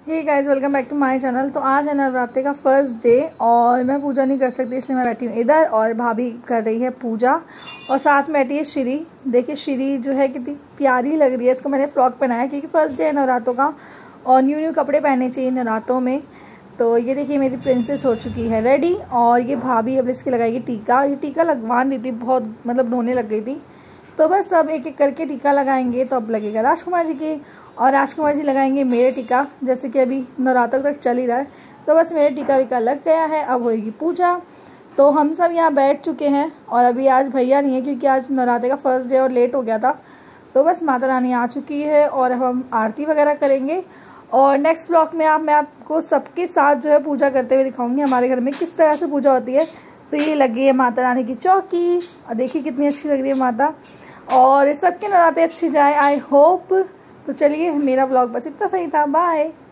Hey guys, welcome back to my channel. तो आज है नवरात्रि का फर्स्ट डे और मैं पूजा नहीं कर सकती, इसलिए मैं बैठी हूँ इधर और भाभी कर रही है पूजा और साथ में बैठी है श्री। देखिए श्री जो है कितनी प्यारी लग रही है। इसको मैंने फ्रॉक पहनाया क्योंकि फर्स्ट डे है नवरात्रों का और न्यू कपड़े पहनने चाहिए नवरात्रों में। तो ये देखिए मेरी प्रिंसेस हो चुकी है रेडी और ये भाभी अब इसकी लगाएगी टीका। ये टीका लगवा रही थी, बहुत मतलब रोने लग गई थी। तो बस अब एक एक करके टीका लगाएंगे। तो अब लगेगा राजकुमार जी के और राजकुमार जी लगाएंगे मेरे टीका, जैसे कि अभी नवरात्र तक चल ही रहा है। तो बस मेरे टीका वीका लग गया है, अब होएगी पूजा। तो हम सब यहाँ बैठ चुके हैं और अभी आज भैया नहीं है क्योंकि आज नवरात्र का फर्स्ट डे और लेट हो गया था। तो बस माता रानी आ चुकी है और अब हम आरती वगैरह करेंगे और नेक्स्ट ब्लॉग में मैं आपको सबके साथ जो है पूजा करते हुए दिखाऊंगी हमारे घर में किस तरह से पूजा होती है। तो ये लगी है माता रानी की चौकी और देखिए कितनी अच्छी लग रही है माता। और सबके नवरात्रे अच्छी जाए, आई होप। तो चलिए मेरा व्लॉग बस इतना सही था, बाय।